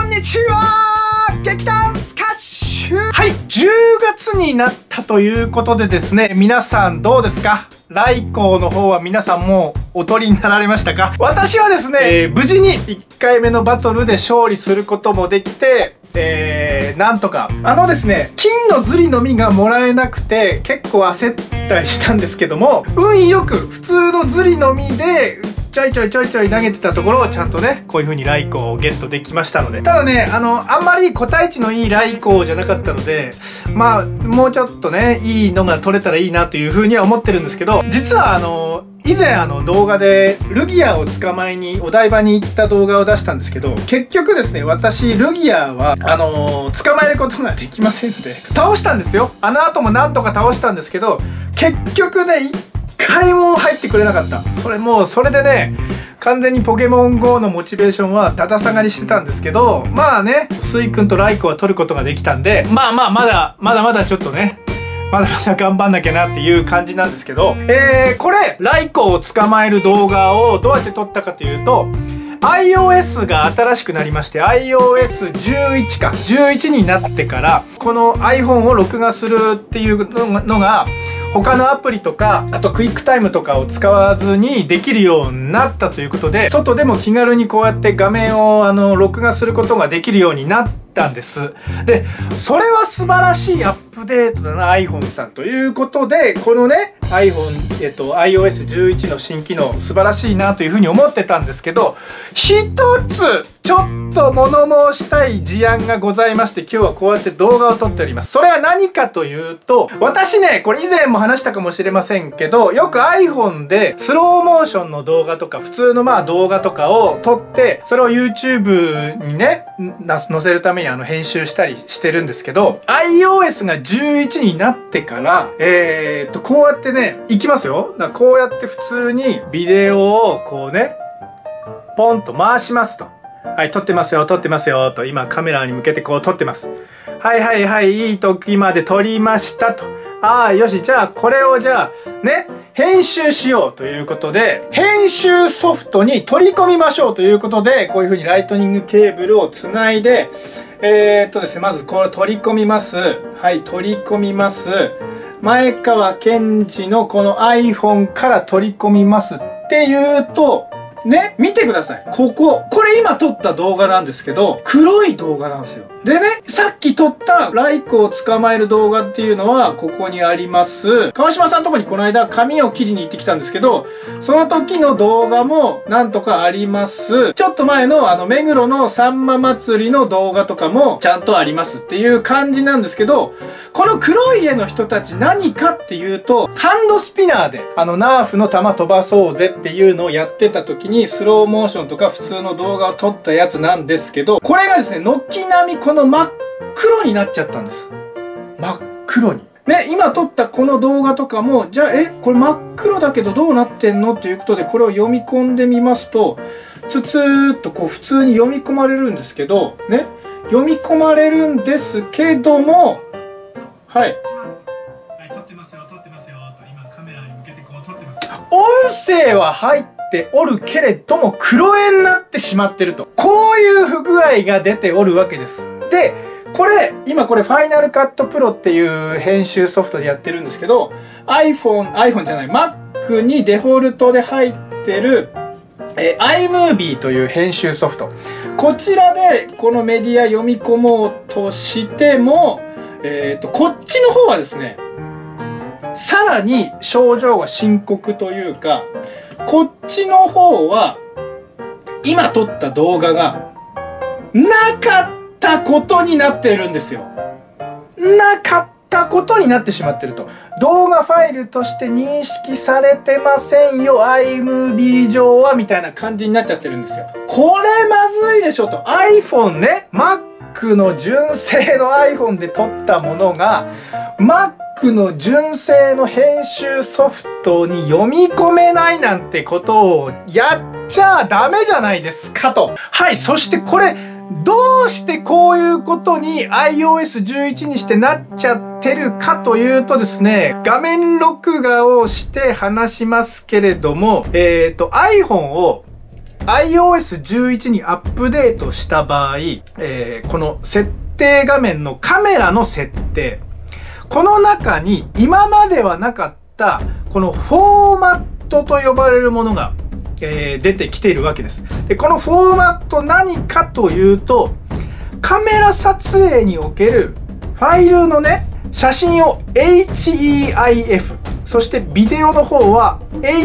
んにちは、劇団スカッシュ。はい、10月になったということでですね、皆さんどうですか？来光の方は皆さんもうおとりになられましたか？私はですね、無事に1回目のバトルで勝利することもできて、なんとかですね、金のズリの実がもらえなくて結構焦ったりしたんですけども、運よく普通のズリの実でちょいちょい投げてたところをちゃんとね、こういう風に来光をゲットできましたので。ただね、あんまり個体値のいい来光じゃなかったので、まあもうちょっとね、いいのが取れたらいいなという風には思ってるんですけど、実は以前動画でルギアを捕まえにお台場に行った動画を出したんですけど、結局ですね、私ルギアは捕まえることができませんで、倒したんですよ。あの後もなんとか倒したんですけど、結局ね、1回も入ってくれなかった。それでね、完全にポケモン GO のモチベーションはだだ下がりしてたんですけど、まあね、スイ君とライコは取ることができたんで、まだちょっとね、まだ頑張んなきゃなっていう感じなんですけど、これ、ライコを捕まえる動画をどうやって撮ったかというと、iOS が新しくなりまして、iOS11 か、11になってから、この iPhone を録画するっていうのが、他のアプリとか、あとクイックタイムとかを使わずにできるようになったということで、外でも気軽にこうやって画面を録画することができるようになったんです。で、それは素晴らしいアップデートだな iPhone さんということで、このね iOS11 の新機能素晴らしいなというふうに思ってたんですけど、一つちょっと物申したい事案がございまして、今日はこうやって動画を撮っております。それは何かというと、私ね、これ以前も話したかもしれませんけど、よく iPhone でスローモーションの動画とか普通の動画とかを撮って、それを YouTube にね載せるために編集したりしてるんですけど、 iOS が11になってからこうやってね、いきますよ。だからこうやって普通にビデオをこうねポンと回しますと、はい、撮ってますよと、今カメラに向けてこう撮ってます。はいいい時まで撮りましたと。ああ、よし、じゃあこれをね編集しようということで、編集ソフトに取り込みましょうということで、こういう風にライトニングケーブルをつないで、ですね、まずこれ取り込みます。はい、取り込みます。前川健二のこの iPhone から取り込みますっていうと、ね、見てください。これ今撮った動画なんですけど、黒い動画なんですよ。でね、さっき撮ったライコを捕まえる動画っていうのは、ここにあります。川島さんのとこにこの間髪を切りに行ってきたんですけど、その時の動画もなんとかあります。ちょっと前の目黒のさんま祭りの動画とかもちゃんとありますっていう感じなんですけど、この黒い絵の人たち何かっていうと、ハンドスピナーでナーフの弾飛ばそうぜっていうのをやってた時にスローモーションとか普通の動画を撮ったやつなんですけど、これがですね、軒並みこの真っ黒になっちゃったんです。真っ黒に。ね、今撮ったこの動画とかも、じゃあ、これ真っ黒だけどどうなってんのっていうことで、これを読み込んでみますと、ツツーっとこう普通に読み込まれるんですけど、ね、読み込まれるんですけども、はい。撮ってますよと、今カメラに向けてこう撮ってます。音声は入っておるけれども黒絵になってしまってると、こういう不具合が出ておるわけです。で、今これファイナルカットプロっていう編集ソフトでやってるんですけど、iPhone じゃない Mac にデフォルトで入ってるiMovie という編集ソフト、こちらでこのメディア読み込もうとしても、こっちの方はですね、さらに症状が深刻というか、こっちの方は今撮った動画がなかったことになっているんですよ。なかったことになってしまってると。動画ファイルとして認識されてませんよ iMovie 上は、みたいな感じになっちゃってるんですよ。これまずいでしょと。 iPhone ね、Mac の純正の iPhone で撮ったものが Mac の純正の編集ソフトに読み込めないなんてことをやっちゃダメじゃないですかと。はい、そしてこれどうしてこういうことに iOS11 にしてなっちゃってるかというとですね、画面録画をして話しますけれども、iPhone を iOS11 にアップデートした場合、この設定画面のカメラの設定、この中に今まではなかったこのフォーマットと呼ばれるものが、出てきているわけです。で、このフォーマット何かというと、カメラ撮影におけるファイルのね、写真を HEIF、そしてビデオの方は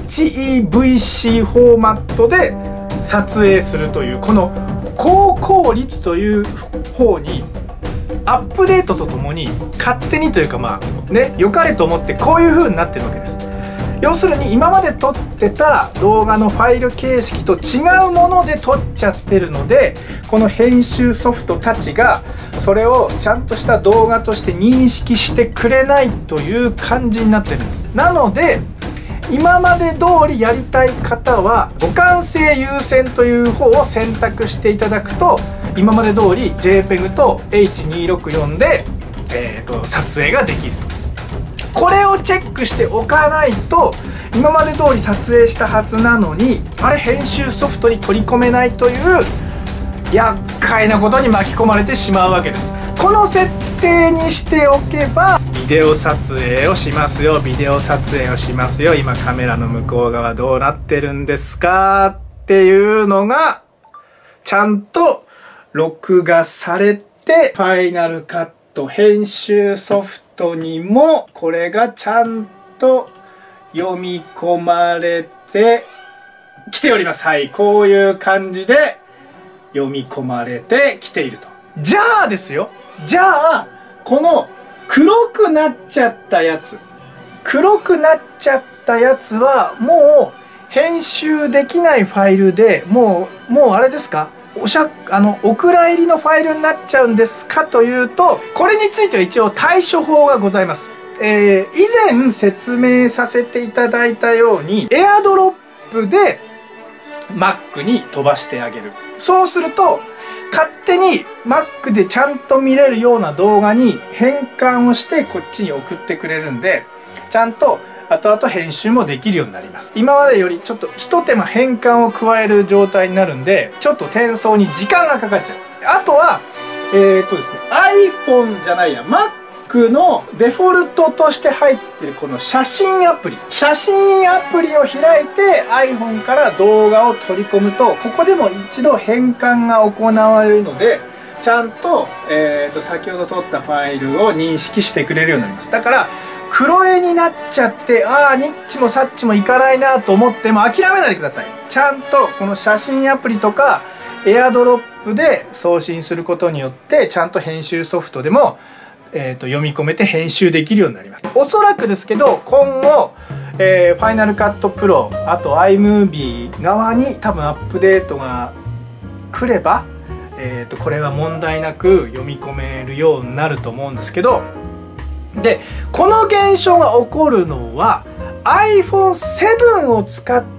HEVC フォーマットで撮影するという、この高効率という方にアップデートとともに勝手にというか、まあね、良かれと思ってこういう風になってるわけです。要するに今まで撮ってた動画のファイル形式と違うもので撮っちゃってるので、この編集ソフトたちがそれをちゃんとした動画として認識してくれないという感じになってるんです。なので今まで通りやりたい方は互換性優先という方を選択していただくと、今まで通り JPEG と H264 で、撮影ができる。これをチェックしておかないと、今まで通り撮影したはずなのに、あれ編集ソフトに取り込めないという厄介なことに巻き込まれてしまうわけです。この設定にしておけば、ビデオ撮影をしますよ、ビデオ撮影をしますよ、今カメラの向こう側どうなってるんですかっていうのがちゃんと録画されて、ファイナルカット編集ソフトにもこれがちゃんと読み込まれてきております。はい、こういう感じで読み込まれてきていると。じゃあですよ、じゃあこの黒くなっちゃったやつ、黒くなっちゃったやつはもう編集できないファイルで、もうあれですか、お蔵入りのファイルになっちゃうんですかというと、これについては一応対処法がございます。以前説明させていただいたように、エアドロップで Mac に飛ばしてあげる。そうすると勝手に Mac でちゃんと見れるような動画に変換をしてこっちに送ってくれるんで、ちゃんと後々編集もできるようになります。今までよりちょっと一手間変換を加える状態になるんで、ちょっと転送に時間がかかっちゃう。あとはですね、iPhone じゃないや、Mac のデフォルトとして入ってるこの写真アプリを開いて iPhone から動画を取り込むと、ここでも一度変換が行われるので、ちゃんと、先ほど撮ったファイルを認識してくれるようになります。だから黒絵になっちゃって、ああニッチもサッチもいかないなと思っても諦めないでください。ちゃんとこの写真アプリとかエアドロップで送信することによって、ちゃんと編集ソフトでも、読み込めて編集できるようになります。おそらくですけど今後、ファイナルカットプロ、あと iMovie 側に多分アップデートが来れば、これは問題なく読み込めるようになると思うんですけど、でこの現象が起こるのは iPhone7 を使って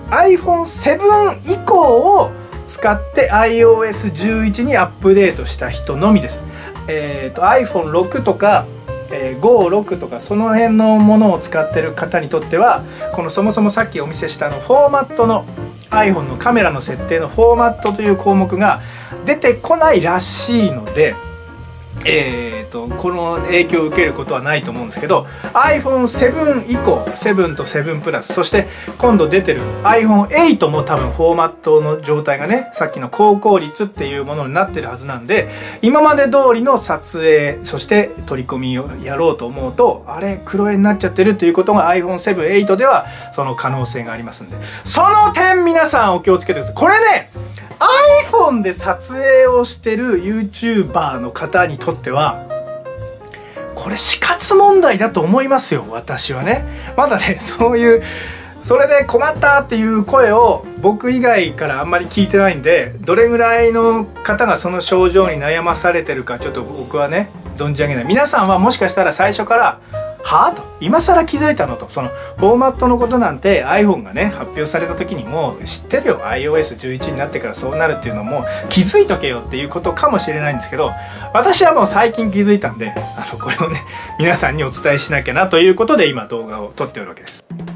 iPhone7 以降を使って iOS11 にアップデートした人のみです。iPhone6 とか56とかその辺のものを使ってる方にとっては、このそもそもさっきお見せしたフォーマットの iPhone のカメラの設定のフォーマットという項目が出てこないらしいので、この影響を受けることはないと思うんですけど、 iPhone7 以降、7と7プラス、そして今度出てる iPhone8 も多分フォーマットの状態がね、さっきの高効率っていうものになってるはずなんで、今まで通りの撮影、そして取り込みをやろうと思うと、あれ黒絵になっちゃってるっていうことが iPhone7、8ではその可能性がありますんで、その点皆さんお気をつけてください。これね、iPhone で撮影をしてる YouTuber の方にとってはこれ死活問題だと思いますよ、私はね。まだね、そういうそれで困ったっていう声を僕以外からあんまり聞いてないんで、どれぐらいの方がその症状に悩まされてるかちょっと僕はね存じ上げない。皆さんはもしかしたら最初からはぁと、今更気づいたのと、そのフォーマットのことなんて iPhone がね発表された時にもう知ってるよ、 iOS11 になってからそうなるっていうのも気づいとけよっていうことかもしれないんですけど、私はもう最近気づいたんで、これをね皆さんにお伝えしなきゃなということで今動画を撮っておるわけです。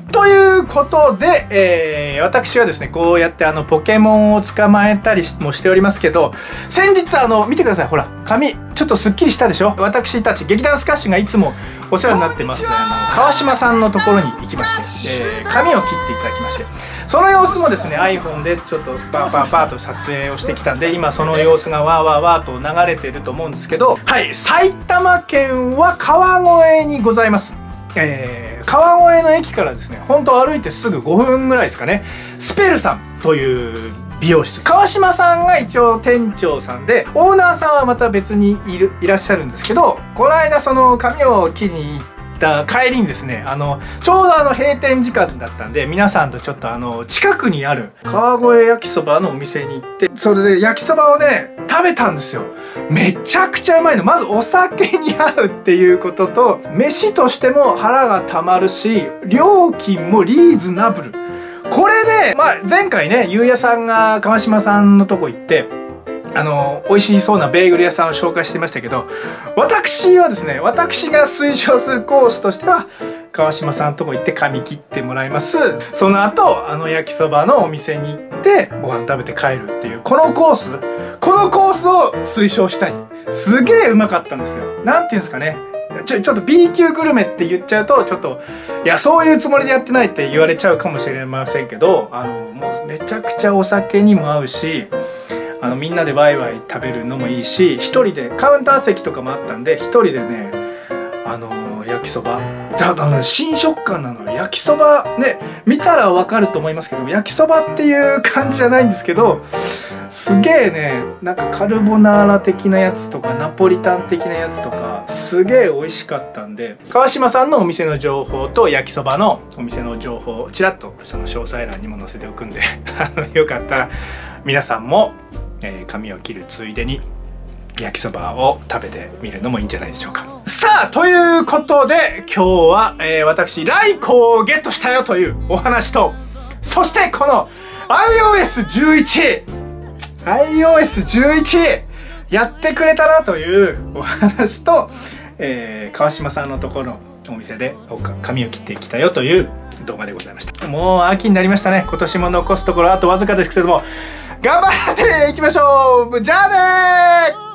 ということで、私はですね、こうやってポケモンを捕まえたりもしておりますけど、先日見てください、ほら、髪、ちょっとすっきりしたでしょ。私たち、劇団スカッシュがいつもお世話になってます、川島さんのところに行きまして、髪を切っていただきまして、その様子もですね、iPhone でちょっとパーと撮影をしてきたんで、今その様子がわーと流れてると思うんですけど、はい、埼玉県は川越にございます。川越の駅からですね、ほんと歩いてすぐ5分ぐらいですかね、スペルさんという美容室、川島さんが一応店長さんで、オーナーさんはまた別にいらっしゃるんですけど、この間その髪を切りに行った帰りにですね、ちょうど閉店時間だったんで、皆さんとちょっと近くにある川越焼きそばのお店に行って、それで焼きそばをね食べたんですよ。めちゃくちゃうまいの。まずお酒に合うっていうことと、飯としても腹がたまるし、料金もリーズナブル。これで、前回ね、ゆうやさんが川島さんのとこ行って、美味しそうなベーグル屋さんを紹介してましたけど、私はですね、私が推奨するコースとしては、川島さんのとこ行って髪切ってもらいます。その後、焼きそばのお店に行ってご飯食べて帰るっていう、このコースを推奨したい。すげえうまかったんですよ。なんていうんですかね。ちょっと B 級グルメって言っちゃうと、ちょっと、いや、そういうつもりでやってないって言われちゃうかもしれませんけど、もうめちゃくちゃお酒にも合うし、みんなでワイワイ食べるのもいいし、一人でカウンター席とかもあったんで、一人でね、焼きそば新食感なの。焼きそばね、見たらわかると思いますけど、焼きそばっていう感じじゃないんですけど、すげえね、なんかカルボナーラ的なやつとかナポリタン的なやつとかすげえ美味しかったんで、川島さんのお店の情報と焼きそばのお店の情報をちらっとその詳細欄にも載せておくんでよかったら皆さんも、髪を切るついでに焼きそばを食べてみるのもいいんじゃないでしょうか。さあ、ということで今日は、私ライコをゲットしたよというお話と、そしてこの iOS11 やってくれたなというお話と、川島さんのところのお店で髪を切ってきたよという動画でございました。もう秋になりましたね。今年も残すところあとわずかですけれども、頑張っていきましょう。じゃあねー。